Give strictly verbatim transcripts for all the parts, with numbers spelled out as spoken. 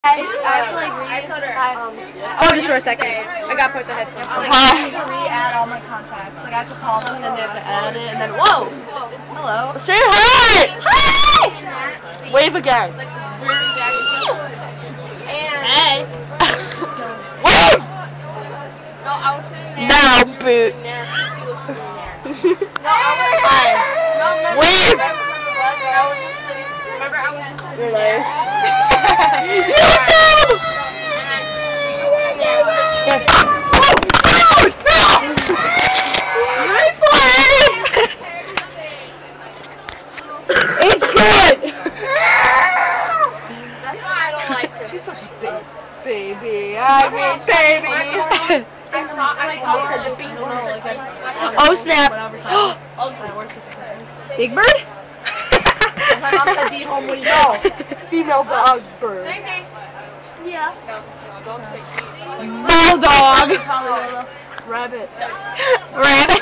I have to like read. Um, oh, just for a second. I got to put the headphones on. Like, I have to re-add all my contacts. Like I have to call them and then they have to add it and then whoa! Hello. Say hi! Hi! Wave again. Hey. Wave! No, I was sitting there. Now, boot. No, I was Hi. No, remember, Wave! I was just sitting. Remember, I was just sitting You're there. nice. YouTube! It's good! That's why I don't like Chris. She's such a big baby. I mean, baby. I saw, I saw said the beat. No, like I, Oh, snap. Big Bird? my mom said beat home, what do you know? Female dog bird. Same thing. Yeah. Male dog. Rabbit. Rabbit.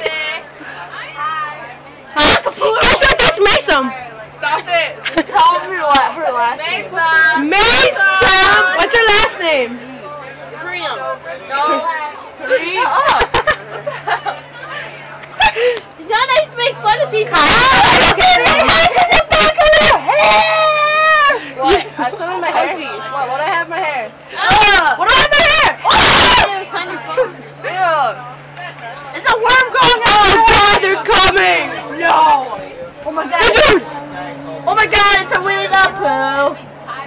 Huh? I thought that's Mason. Stop it. Tell her her last name. Mason. Mason. What's her last name? Priam. No. Shut up. It's not nice to make fun of people. What? I still have my hair. What? What do I have in my hair? Uh, What do I have in my hair? Oh! Ew. It's a worm going on. Oh God, they're coming. No. Oh my God. Oh my God, it's a Winnie the Pooh.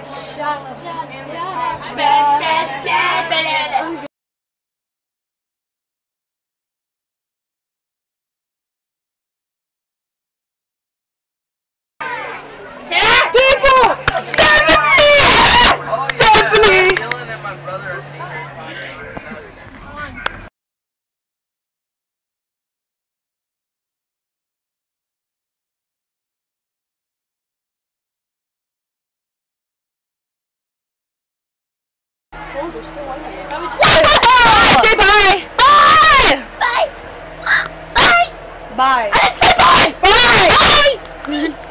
People! Stephanie! Stephanie! Say bye! Bye! Bye! Bye! Bye! I didn't say bye! Bye! Bye!